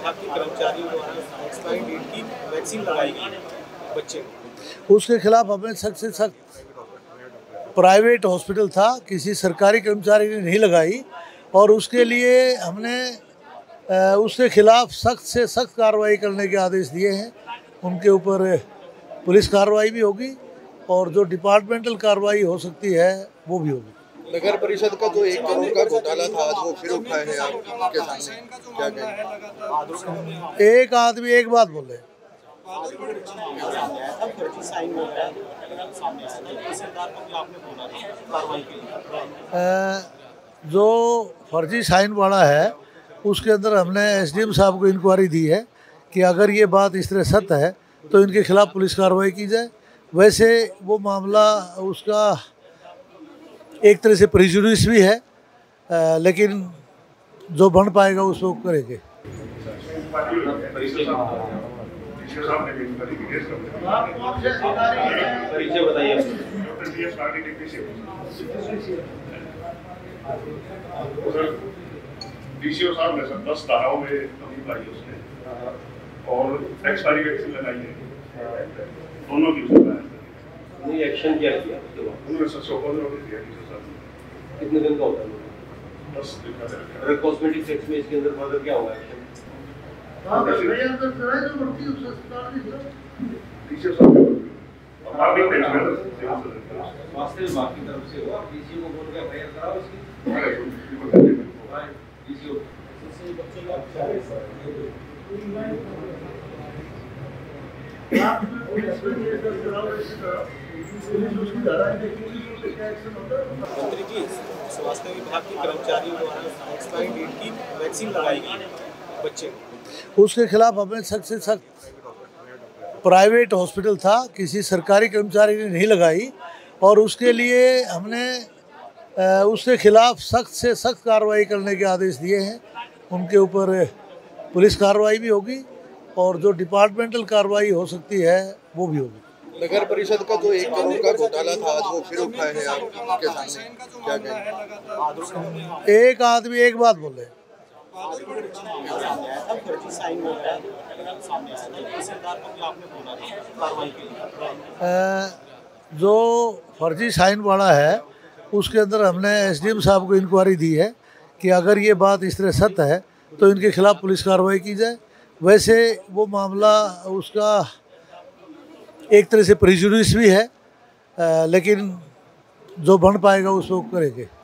विभाग के कर्मचारियों द्वारा एक्सपायरी डेट की वैक्सीन लगाई गई बच्चे को, उसके खिलाफ हमें सख्त से सख्त, प्राइवेट हॉस्पिटल था, किसी सरकारी कर्मचारी ने नहीं लगाई और उसके लिए हमने उसके खिलाफ सख्त से सख्त कार्रवाई करने के आदेश दिए हैं। उनके ऊपर पुलिस कार्रवाई भी होगी और जो डिपार्टमेंटल कार्रवाई हो सकती है वो भी होगी। नगर परिषद का जो 1 करोड़ का घोटाला था आज वो फिर उठा है आपके सामने, क्या कहें? एक आदमी एक बात बोले, जो फर्जी साइन वाला है उसके अंदर हमने एसडीएम साहब को इंक्वायरी दी है कि अगर ये बात इस तरह सत्य है तो इनके खिलाफ पुलिस कार्रवाई की जाए। वैसे वो मामला उसका एक तरह से प्रेजुडिस भी है, लेकिन जो बन पाएगा उसको करेंगे। डीसीओ साहब ने 10 धाराओं में कमी पाई उसने और एक्सपायरी वैक्सीन लगाई है, दोनों की उसने एक्शन क्या किया? उन्होंने 715 नोटिस दिया डीसीओ साहब ने। कितने दिन का होता है? 10 दिन का। अगर कॉस्मेटिक सेक्स में इसके अंदर फर्दर क्या होगा एक्शन? डीसीओ साहब ने पब्लिक पेंशन स्वास्थ्य विभाग की तरफ से हुआ, डीसीओ को बोल के एफआईआर कराओ इसकी। डीसीओ मंत्री जी, स्वास्थ्य विभाग के कर्मचारियों द्वारा एक्सपायरी डेट की वैक्सीन लगाई गई बच्चे को, उसके खिलाफ हमें सख्त से सख्त, प्राइवेट हॉस्पिटल था, किसी सरकारी कर्मचारी ने नहीं लगाई और उसके लिए हमने उसके खिलाफ सख्त से सख्त कार्रवाई करने के आदेश दिए हैं। उनके ऊपर पुलिस कार्रवाई भी होगी और जो डिपार्टमेंटल कार्रवाई हो सकती है वो भी होगी। नगर परिषद का जो 1 करोड़ का घोटाला था आज वो फिर उठा है आपके सामने, क्या कहें? एक आदमी एक बात बोले, जो फर्जी साइन वाला है उसके अंदर हमने एसडीएम साहब को इंक्वायरी दी है कि अगर ये बात इस तरह सत्य है तो इनके खिलाफ पुलिस कार्रवाई की जाए। वैसे वो मामला उसका एक तरह से प्रेजुडिस भी है, लेकिन जो बन पाएगा उसको करेंगे।